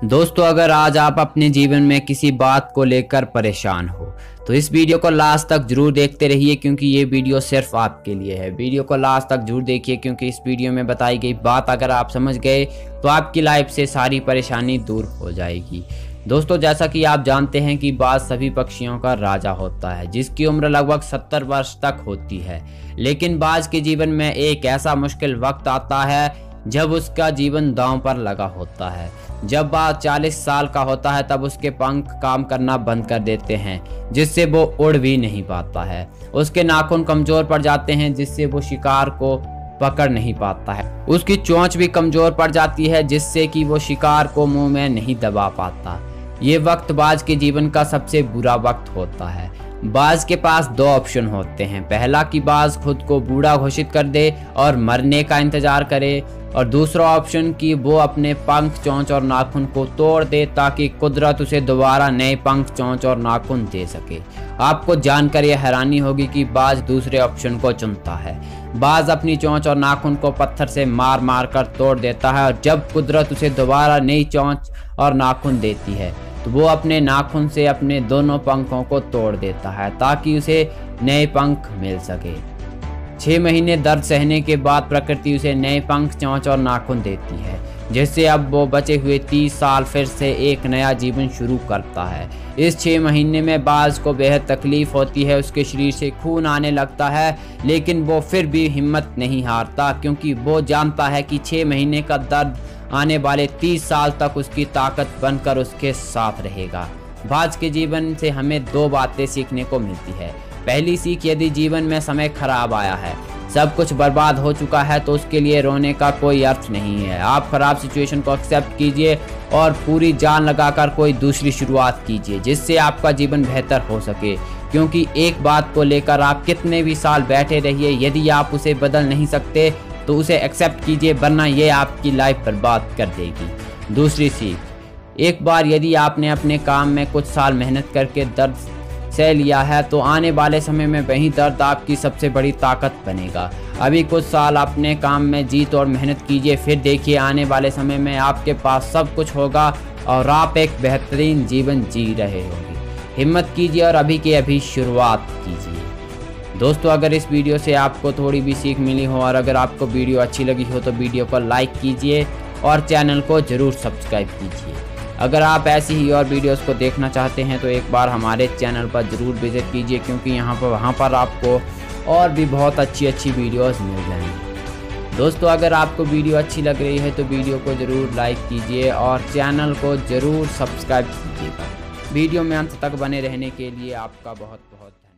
दोस्तों, अगर आज आप अपने जीवन में किसी बात को लेकर परेशान हो तो इस वीडियो को लास्ट तक जरूर देखते रहिए, क्योंकि ये वीडियो सिर्फ आपके लिए है। वीडियो को लास्ट तक जरूर देखिए, क्योंकि इस वीडियो में बताई गई बात अगर आप समझ गए तो आपकी लाइफ से सारी परेशानी दूर हो जाएगी। दोस्तों, जैसा कि आप जानते हैं कि बाज सभी पक्षियों का राजा होता है, जिसकी उम्र लगभग 70 वर्ष तक होती है। लेकिन बाज के जीवन में एक ऐसा मुश्किल वक्त आता है जब उसका जीवन दांव पर लगा होता है। जब बाज 40 साल का होता है तब उसके पंख काम करना बंद कर देते हैं, जिससे वो उड़ भी नहीं पाता है। उसके नाखून कमजोर पड़ जाते हैं, जिससे वो शिकार को पकड़ नहीं पाता है। उसकी चोंच भी कमजोर पड़ जाती है, जिससे कि वो शिकार को मुंह में नहीं दबा पाता। ये वक्त बाज के जीवन का सबसे बुरा वक्त होता है। बाज के पास दो ऑप्शन होते हैं। पहला कि बाज खुद को बूढ़ा घोषित कर दे और मरने का इंतजार करे, और दूसरा ऑप्शन कि वो अपने पंख, चोंच और नाखून को तोड़ दे ताकि कुदरत उसे दोबारा नए पंख, चोंच और नाखून दे सके। आपको जानकर यह हैरानी होगी कि बाज दूसरे ऑप्शन को चुनता है। बाज अपनी चोंच और नाखून को पत्थर से मार मार कर तोड़ देता है, और जब कुदरत उसे दोबारा नई चोंच और नाखून देती है तो वो अपने नाखून से अपने दोनों पंखों को तोड़ देता है ताकि उसे नए पंख मिल सके। 6 महीने दर्द सहने के बाद प्रकृति उसे नए पंख, चोंच और नाखून देती है, जिससे अब वो बचे हुए 30 साल फिर से एक नया जीवन शुरू करता है। इस 6 महीने में बाज को बेहद तकलीफ होती है, उसके शरीर से खून आने लगता है, लेकिन वो फिर भी हिम्मत नहीं हारता, क्योंकि वो जानता है कि 6 महीने का दर्द आने वाले 30 साल तक उसकी ताकत बनकर उसके साथ रहेगा। बाज के जीवन से हमें दो बातें सीखने को मिलती है। पहली सीख, यदि जीवन में समय खराब आया है, सब कुछ बर्बाद हो चुका है, तो उसके लिए रोने का कोई अर्थ नहीं है। आप खराब सिचुएशन को एक्सेप्ट कीजिए और पूरी जान लगाकर कोई दूसरी शुरुआत कीजिए, जिससे आपका जीवन बेहतर हो सके। क्योंकि एक बात को लेकर आप कितने भी साल बैठे रहिए, यदि आप उसे बदल नहीं सकते तो उसे एक्सेप्ट कीजिए, वरना ये आपकी लाइफ बर्बाद कर देगी। दूसरी सीख, एक बार यदि आपने अपने काम में कुछ साल मेहनत करके दर्द सह लिया है तो आने वाले समय में वही दर्द आपकी सबसे बड़ी ताकत बनेगा। अभी कुछ साल अपने काम में जी तोड़ मेहनत कीजिए, फिर देखिए आने वाले समय में आपके पास सब कुछ होगा और आप एक बेहतरीन जीवन जी रहे होंगे। हिम्मत कीजिए और अभी के अभी शुरुआत कीजिए। दोस्तों, अगर इस वीडियो से आपको थोड़ी भी सीख मिली हो और अगर आपको वीडियो अच्छी लगी हो तो वीडियो को लाइक कीजिए और चैनल को ज़रूर सब्सक्राइब कीजिए। अगर आप ऐसी ही और वीडियोस को देखना चाहते हैं तो एक बार हमारे चैनल पर ज़रूर विज़िट कीजिए, क्योंकि वहाँ पर आपको और भी बहुत अच्छी वीडियोस मिल जाएंगी। दोस्तों, अगर आपको वीडियो अच्छी लग रही है तो वीडियो को ज़रूर लाइक कीजिए और चैनल को ज़रूर सब्सक्राइब कीजिएगा। वीडियो में अंत तक बने रहने के लिए आपका बहुत बहुत धन्यवाद।